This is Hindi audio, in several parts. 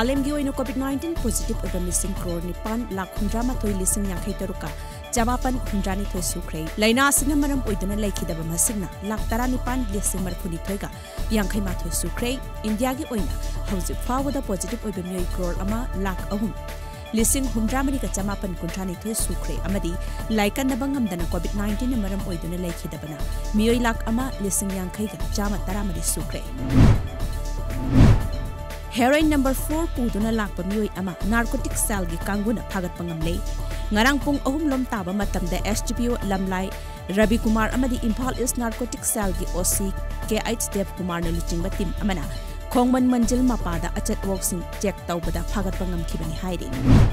मालेम की कोविड-19 पॉजिटिव ओइबा मिसिंग करोड़ 9,113,000 जवापन 100 सुख्रे लाइना सिंह मरम ओइदुना लेखिदबा मसिंगना 19,932,000 यांखैमाथोय सुख्रे इंडिया की ओइना हौजिक फावदा पॉजिटिव ओइबा मियोय करोड़ 1,03,100,000 सुख्रे अमदी लाइकनबा ngamdana कोविड-19 मरम ओइदुना लेखिदबना मियोय 1,50,000 सुख्रे हेरोइन नंबर 4 पुदुना लाकपा मियोय अमा नार्कोटिक सेल की कांगुना फागतपा ngamle ngarang pung ahum lom taba matamda SGPO lamlai Ravi Kumar amadi Imphal East Narcotic Cell ki OC KH Dev Kumar na luchingba team amana khongman manjil mapada achat worksing check tawbada fagatpa ngamkhibani hairi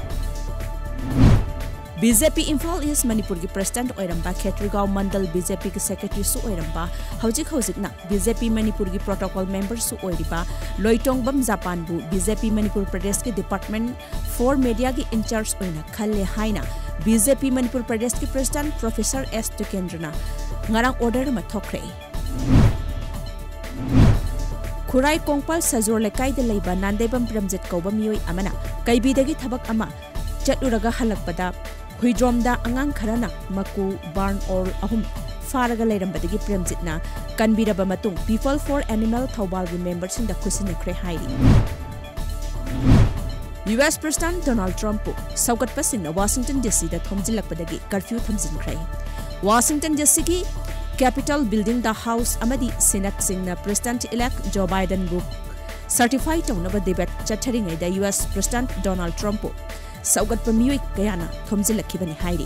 BJP Imphal East Manipur ki President oiramba Khetrigao Mandal BJP ki Secretary su oiramba hojik na BJP Manipur ki Protocol Member su oiriba Loitongbam Japan bu BJP Manipur Pradesh ki Department for Media ki In-charge oina khalle haina BJP Manipur Pradesh ki President Professor S. Tukendrana ngarang order ma thokre Khurai Kongpal Sajor Lekai de leiba Nandebam Pramjit Kauba miyoi amana kaibidagi thabak ama chatluraga halakpada Huidromda angang kharana maku barn or ahum faraga leirambadagi Premjitna kanbiraba matung People for Animal Thawbal gi members in the Kusinakre hairi US President Donald Trump saukat pasingna Washington DC da thomjilakpadagi curfew thamjinkrai Washington DC ki Capitol building the house amadi Senate singna President elect Joe Biden bu certified tawna debate chatharingai da US President Donald Trump saugat pamiyoy kayana thomjilakibani hairi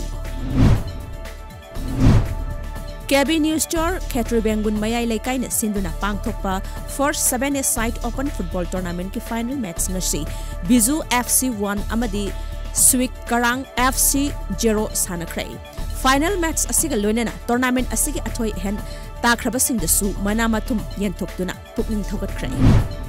KB News Store Khetri Bengun Mayai Leikaina Sinduna Pangthokpa First 7 Side Open Football Tournament ki final match ngasi Bizu FC 1 amadi Swik Karang FC 0 sanakrai final match asiga loinena tournament asigi athoi hen takraba singdasu manamathum yenthokduna pukning thogatkrai